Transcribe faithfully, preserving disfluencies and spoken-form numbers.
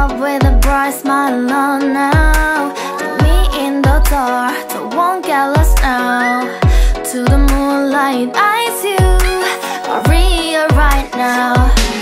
up with a bright smile on now. Put me in the dark, so won't get lost now. To the moonlight, eyes you, Maria right now.